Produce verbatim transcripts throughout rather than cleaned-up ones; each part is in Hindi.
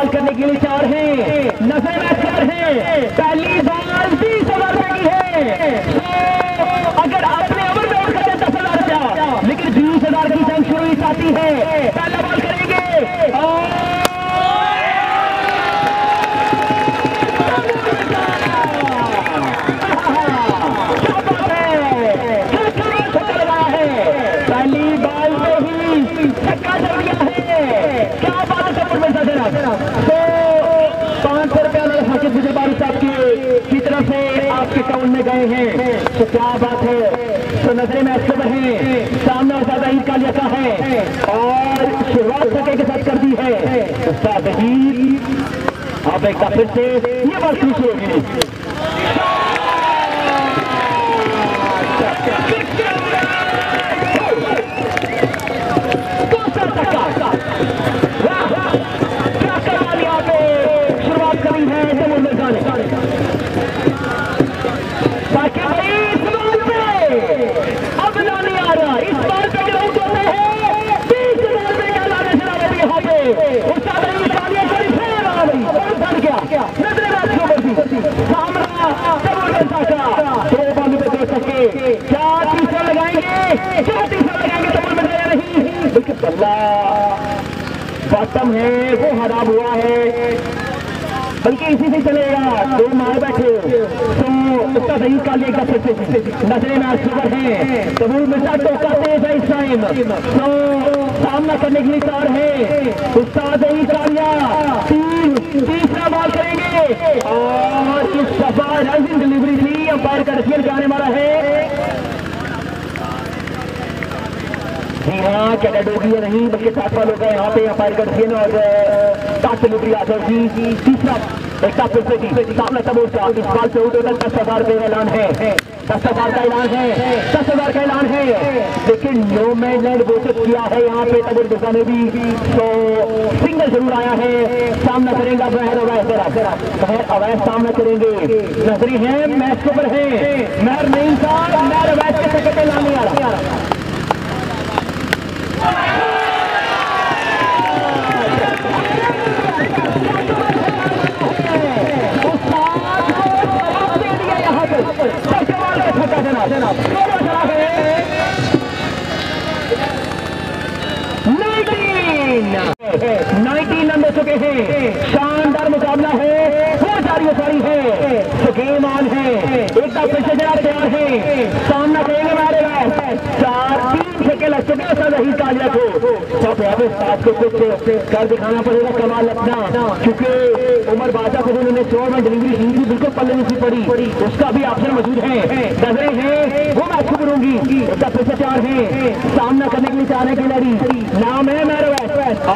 बॉल करने के लिए चार हैं, नजर में चार हैं, पहली बॉल बीस हजार रुपए की है। अगर आपने ओवर में आउट करते दस हजार रुपया, लेकिन बीस हजार की सेंचुरी आती है। पहला बॉल करेंगे और पांच सौ रुपया हाकिम गुजरबारी साहब की तरफ से आपके अकाउंट में गए हैं, तो क्या बात है। तो नजरे में अच्छे हैं, सामने और ज़हीर कालिया का है और शुरुआत सके के साथ कर दी है उस्ताद ज़हीर। आप एक बार फिर से ये बात खुश होगी। क्या तीसरा लगाएंगे, क्या तीसरा लगाएंगे तो मिल जाएगा नहीं, लेकिन बल्ला बॉटम है वो हराम हुआ है, बल्कि इसी से चलेगा। दो मार बैठे तो उसका ज़हीर कालिया का नजरे में आसुवर है। तैमूर मिर्जा टोका तेज है इस टाइम, तो सामना करने के लिए तैयार है उस्ताद ज़हीर कालिया। तीन तीसरा बॉल करेंगे और इस दफा रनिंग डिलीवरी थी, अंपायर का डिसीजन जाने वाला है। जी हाँ, क्या डोगी है नहीं, बल्कि सात बाल हो गए यहाँ पे अंपायर का डिसीजन और सात डिलीवरी आ जाएगी। तीसरा एक साथ फिर से सामने तैमूर का इस बाल से टोटल दस हजार का ऐलान है, दस हजार का ऐलान है, दस हजार का ऐलान है, लेकिन नो मैन लैंड घोषित किया है यहाँ पे तैमूर मिर्जा ने भी, तो सिंगल जरूर आया है। सामना करेंगे महर अवैस, महर अवैस सामना करेंगे। नजरी है मैच के ऊपर है, महर नहीं साहब, महर अवैस के सेकंड ऐलान नहीं आ रहा। नाइनटीन रन हो चुके हैं, शानदार मुकाबला है, वो जारी सारी है, तो गेम ऑन है। एक बार फिर से जनाब तैयार है, सामना करेंगे हमारे चार तीन छक्के लग चुके हैं ज़हीर कालिया को। सब साथ को कुछ कर दिखाना पड़ेगा कमाल अपना, क्योंकि उमर बादशाह को उन्होंने सौ में डिलीवरी दी थी, बिल्कुल पल्ले नहीं पड़ी, उसका भी ऑप्शन मौजूद है। नजरें हैं वो मैं अच्छी करूंगी, एक बार फिर से तैयार है, सामना करने के लिए चाहने की लड़ी, नाम है मेरा वैस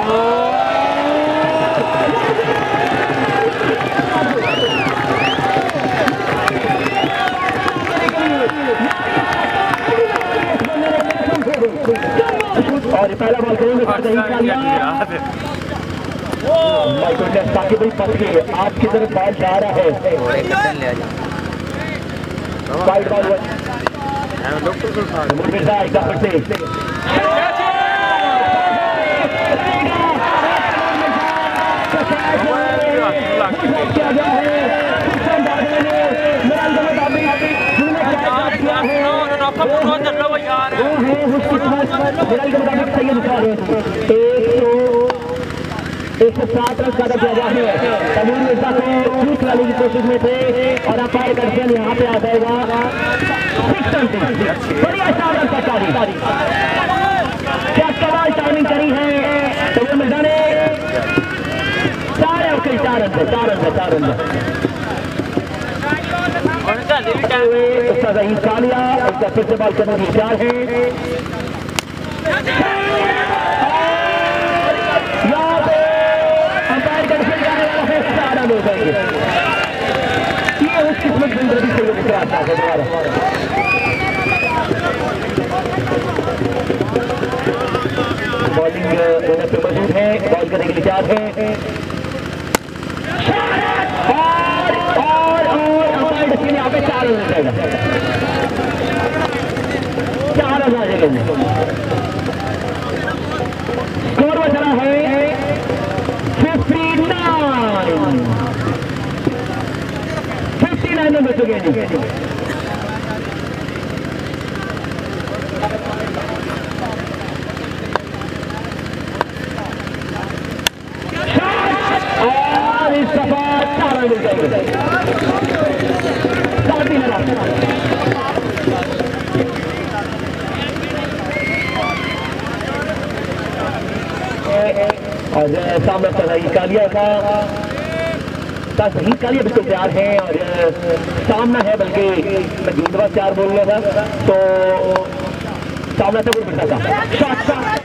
और पहला बॉल करेंगे ताकि भाई फंस गए, आपकी तरफ बॉल जा रहा है। वाइड बॉल मिर्जा एक बार फिर से एक सौ सात रन का किया गया है। तैमूर मिर्जा को चूक लाने की कोशिश में थे और अंपायर का डिसीजन यहाँ पे आ जाएगा सिक्स रन। बढ़िया चार रन का तारीख, क्या कमाल टाइमिंग करी है तैमूर मिर्जा ने। चार है उसके चार रन से, चार रन से, चार रन से ज़हीर कालिया एक फिर से बॉल करने की चार है। यहाँ पे अंपायर का डिसीजन जाने वाला है, चार रन हो जाएंगे। ये उस किस्मत से आता है दोबारा। बॉलिंग ओवर पे मौजूद है, बॉल करने के लिए तैयार है और और और अंपायर डिसीजन यहाँ पे चार रन हो जाएगा, चार रन आ जाएंगे। स्कोर बच रहा है फिफ्टी नाइन। रन हो चुके हैं जी। और इस दफा चार रन मिल जाएंगे। साथ ही और सामने ज़हीर कालिया का ज़हीर कालिया बिल्कुल तैयार है और सामना है, बल्कि मैं गेंदबाज चार बोल रहा था तो सामना तैमूर मिर्जा का शॉट